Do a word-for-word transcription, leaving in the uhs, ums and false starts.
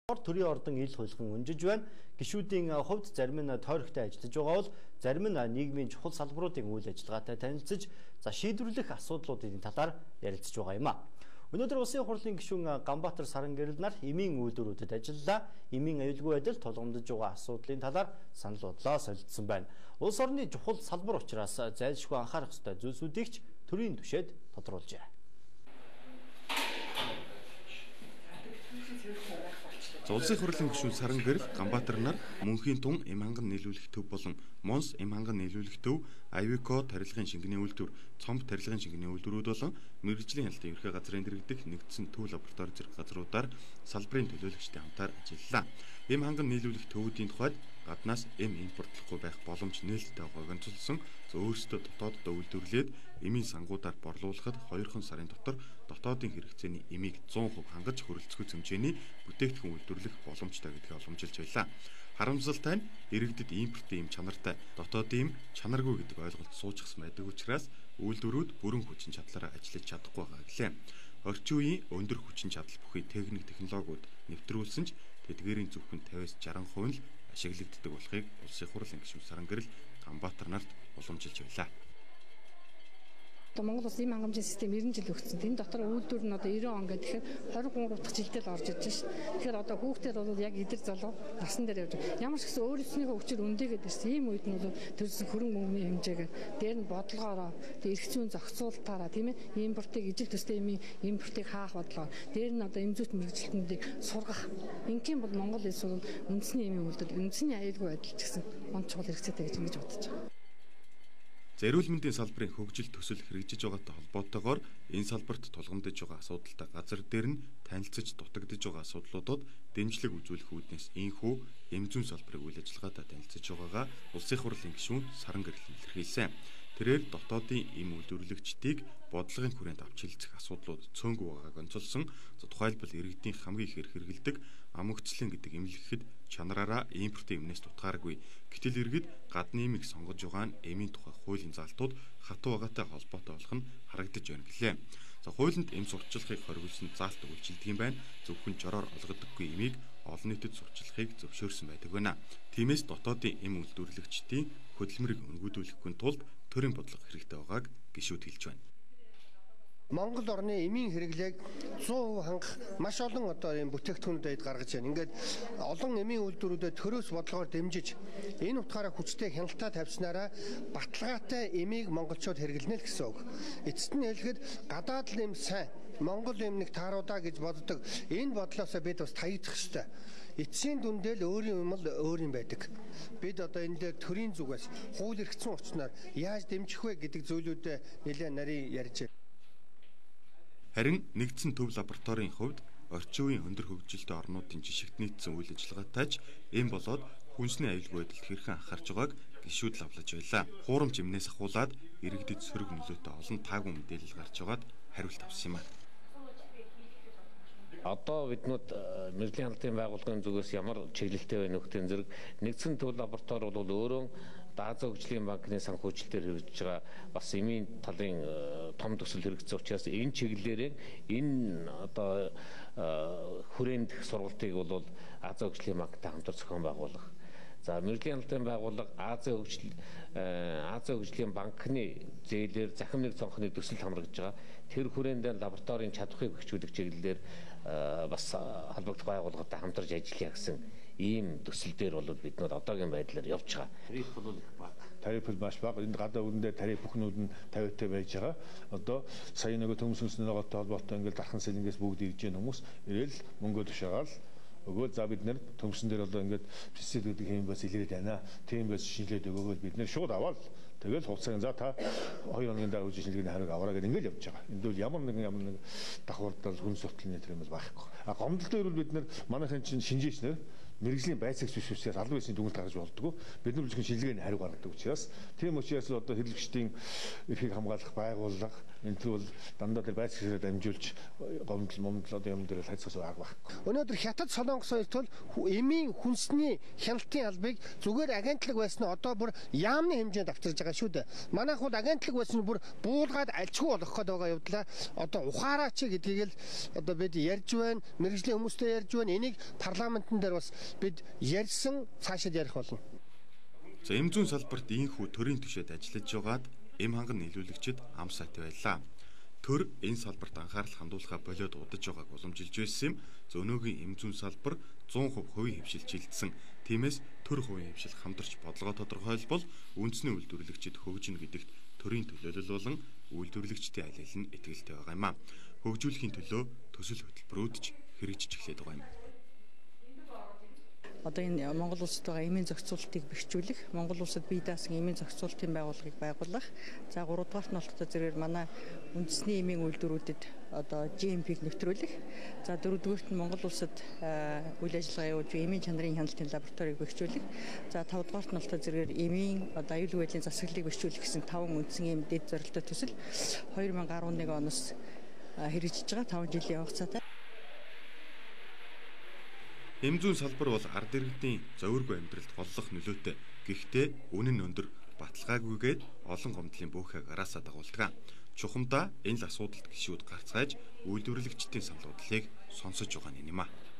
Төрийн ордон ил хулган өнжиж байна. Гишүүдийн хувьд зарим нь тойрогтой ажиллаж байгаа бол зарим нь нийгмийн чухал салбаруудын үйл ажиллагаатай танилцж, за шийдвэрлэх асуудлуудын талаар ярилцж байгаа юм а. Өнөөдөр Улсын хурлын гишүүн Ганбаатар Сарангэрэл нар эмийн үйлдвэрүүдэд ажиллалаа. Эмийн аюулгүй байдал тулгамдж байгаа асуудлын талаар санал бодлоо солилцсон байна. Улс орны чухал салбар учраас зайлшгүй анхаарах ёстой зүйлсүүдийг ч төрийн түвшинд тодруулжээ. Улсын хурлын гишүүн Сарангэрэл Ганбаатар нар мөнхийн тун эм ханган нийлүүлэх төв болон Монс эм ханган нийлүүлэх төв, Айвико тарилгын шингэний үйлдвэр, Цомб тарилгын шингэний үйлдвэрүүд болон мэргэжлийн хяналтын ерхий газрын дэргэдэх нэгдсэн төв лаборатори зэрэг газруудаар салбарын төлөөлөгчдийн хамтаар ажиллалаа. Эм ханган нийлүүлэх төвүүдийн тухайд гаднаас эм импортлохгүй байх боломж нээлттэй байгааг онцолсон. Өөрсдөө дотооддоо үйлдвэрлээд эмийн сангуудаар борлуулахад хоёрхан сарын дотор дотоодын хэрэгцээний эмийг зуун хувь хангаж хөрөлцөх хэмжээний бүтээгдэхүүн үйлдвэрлэх боломжтой гэдгийг ойлгомжилж байлаа. Харамсалтай нь иргэдэд импортын эм чанартай, дотоодын эм чанаргүй гэдэг ойлголт суучихсан байдаг учраас үйлдвэрүүд бүрэн хүчин чадлаараа ажиллаж чадахгүй байгаа гэлээ. Орчин үеийн өндөр хүчин чадал бүхий техник технологиуд нэвтрүүлсэн ч тэдгээрийн зөвхөн пятьдесят шестьдесят хувь нь л ашиглагддаг болохыг Улсын хурлын гишүүн Сарангэрэл Ганбаатар нарт уламжилж байлаа. Монгол улс эм хангамжийн систем нэрэн жил өгсөн. Энэ дотор үйлдвэр нь одоо девяносто он гэдэг тэгэхээр двадцать три дахь жилдээ л орж ирж байна. Тэгэхээр одоо хүүхдүүд бол яг идэр залуу насан дээр явж байгаа. Ямар ч гэсэн өөрсдийнхөө хүчээр өндөөгээд ирсэн. Ийм үед нь бол төрсөн хөрөнгө мөнгөний хэмжээгээр дээр нь бодлогоороо эрх зүйн зохицуулалтаараа тийм ээ импортыг ижил төстэй эмийн импортыг хаах бодлого. Дээр нь одоо эмзүүт мэргэжилтнүүдийг сургах. Ингийн бол Монгол улс бол үндэсний эмийн үйлдэл, үндэсний аюулгүй байдал ч гэсэн он чухал хэрэгцээтэй гэж ингэж бодож байгаа. Эрүүл мэндийн салбарын хөгжил төсөл хэрэгжиж байгаатай холбоотойгоор энэ салбарт тулгамдж байгаа асуудалтай газар дээр нь танилцж дутагдж байгаа асуудлуудад дэмжлэг үзүүлэх үүднээс энхүү эм зүйн салбарын үйл ажиллагаатай танилцж байгаагаа Улсын хурлын гишүүн Сарангэрэл илэрхийлсэн. Тэрээр дотоодын эм үйлдвэрлэгчдийг бодлогын хүрээнд авч хэлцэх асуудлууд цөөнгүй байгааг онцолсон. Тухайлбал иргэдийн хамгийн их хэрэгэлдэг амгцлын гэдэг эмнэлэхэд чанараараа импортын эмнээс тутгааргүй. Гэтэл иргэд гадны эмийг сонгож байгаа нь эмийн тухай хуулийн залтууд хатуу байгаатай холбоотой болох нь харагдаж байна гэлээ. За хуулинд эм сурталчилгыг хориглосон заалт үйлчилдэг юм байна. Зөвхөн жороор олгодоггүй эмийг олон нийтэд сурталчилгыг зөвшөөрсөн байдаг байна. Тиймээс дотоодын эм үйлдвэрлэгчдийн хөдөлмөрийг өнгөдүүлэхгүй тулд төрийн бодлого хэрэгтэй байгааг гишүүд хэлж байна. Монгол орны эмийн хэрэглээг сто процент хангах маш олон одоо ийм бүтээгдэхүүнүүдэд гаргаж байна. Ингээд олон эмийн үйлдвэрүүдэд төрөөс бодлогоор дэмжиж энэ утгаараа хүчтэй хяналтаа тавьснараа баталгаатай эмийг монголчууд хэрэглэнэ л гэсэн үг. Эцэст нь хэлэхэд гадаад л эм сайн, Монгол эмнийг тааруудаа гэж боддог. Энэ бодлоосоо бид бас таягдах ёстой. Эцсийн дүндээ л өөрийн юм л өөр юм байдаг. Бид одоо энэ дээр төрийн зүгээс хууль эрхцэн учраас яаж дэмжих вэ гэдэг зүйлүүдэд нэлээд нарийн ярьж байна. Харин нэгдсэн төв лабораторийн хувьд орчин үеийн өндөр хөгжилтэй орнуудын жишгт нийцсэн үйл ажиллагаатай ч эм болоод хүнсний аюулгүй байдалд хэрхэн анхаарч байгааг гишүүд лавлаж байлаа. Хуурамч эмнээс ахуулаад иргэдэд сөрөг нөлөөтэй олон таагүй мэдээлэл гарч байгаад хариулт авсан юм а. Одоо биднүүд мэргэжлийн хяналтын байгууллагын зүгээс ямар чиглэлтэй байна нөхдөд зэрэг нэгдсэн төв лаборатори бол өөрөө Азийн хөгжлийн банкны санхүүжилтээр хэрэгжиж байгаа бас эмийн талын том төсөл хэрэгцээ учраас энэ чиглэлээр энэ одоо хүрээнд сургалтыг бол Азийн хөгжлийн банктай хамтар зохион байгуулах. За мэргэжлийн хяналтын байгууллага Азийн хөгжил Азийн хөгжлийн банкны зээлээр захим нэг цонхны төсөл хамрагдж байгаа. Тэр хүрээнд лабораторийн чадварыг хөгжүүлэх чиглэлээр бас холбогдох байгууллагатай хамтарч ажиллая гэсэн ийм төсөл дээр бол бид нар одоогийн байдлаар явж байгаа. Тариф бол бага. Тариф маш бага. Энд гадаа өрөндөө тариф бүхнүүд нь тавиатай байж байгаа. Одоо сая нэг төмс үнсний ногоотой холбоотой ингээл дархан сэлэнгээс бүгд ирж байгаа хүмүүс ирээл мөнгө тушаагаал өгөө за бид нэр төмсөн дээр одоо ингээд пресед гэдэг юм бас илэрээд байна. Тийм бас шинжилээд өгөөгөл бид нэр шууд аваад тэгэл хугацааг за та хоёр хоногийн дараа үжи шинжилгээний хариуг аваарай гэдэг ингээд явж байгаа. Энд бол ямар нэгэн ямар нэг давхардал хүн сурталчилны тэр юм бол байхгүй. А гомдол дээр бол бид нэр манайхын чинь шинжээч нэр мэргэжлийн байцаагч биш учраас албан ёсны дүгнэлт гаргаж болдгоо. Бид нар зөвхөн шинжилгээний хариуг гаргадаг учраас тийм учраас одоо хэрэглэгчдийн эрхийг хамгаалах байгууллага Энэ бол дандаа тэр байц хэрэгээр дамжуулж гомдол момдол одоо юм дээр хайцаас баг байхгүй. Өнөөдөр Хятад Солонгос хоёрт бол эмийн хүнсний хяналтын албыг зүгээр агентлаг байсан нь одоо бүр яамны хэмжээнд авчирж байгаа шүү дээ. Манайх бол агентлаг байсан нь бүр буулгаад альчгүй болох гээд байгаа явдлаа. Одоо ухаараач гэдгийг л одоо бид ярьж байна. Мэргэжлийн хүмүүстэй ярьж байна. Энийг парламентын дээр бас бид ярьсан цаашид ярих болно. За эм зүүн салбарт ийхүү төрийн түвшинд ажиллаж байгаад эм ханган нийлүүлэгчид ам сайтай байлаа. Төр энэ салбарт анхаарал хандуулахаа болоод удаж байгааг уламжилж байсан юм. За өнөөгийн эм зүүн салбар зуун хувь хувийн хөвшилж хилдсэн. Тиймээс төр хувийн хөвшил хамтарч бодлого тодорхойлбол үндэсний үйлдвэрлэгчид хөгжинэ гэдэгт төрийн төлөөлөл болон үйлдвэрлэгчдийн аль аль нь итгэлтэй байгаа юм а. Хөгжүүлэхийн төлөө төсөл хөтөлбөрүүд ч хэрэгжиж эхлэх байгаа юм. Одоо энэ Монгол улсад байгаа эмийн зохицуултыг бэхжүүлэх, Монгол улсад бие даасан эмийн зохицуултын байгууллагыг байгуулах. За гурав дахь нь болохоор зэрэг манай үндэсний эмийн үйлдвэрүүдэд одоо джи эм пиг нэвтрүүлэх. За дөрөвдүгээрт нь Монгол улсад үйл ажиллагаа явуулж эмийн чанарын хяналтын лабораторийг бэхжүүлэх. За тавд дугаарт нь болохоор зэрэг эмийн одоо аюулгүй байдлын засаглалыг бэхжүүлэх гэсэн таван үндсэн эм дэд зорилттой төсөл хоёр мянга арван нэг оноос хэрэгжиж байгаа таван жилийн хугацаатай. Эм зүүн салбар бол ард иргэдийн зовиргүй амьдралд голлох нөлөөтэй. Гэхдээ үнэн нь өндөр баталгаагүйгээд олон гомдлын бөөхийг араасаа дагуулдаг. Чухамдаа энэ л асуудалд гишүүд гарцгааж үйлдвэрлэгчдийн санал бодлыг сонсож байгаа юм а.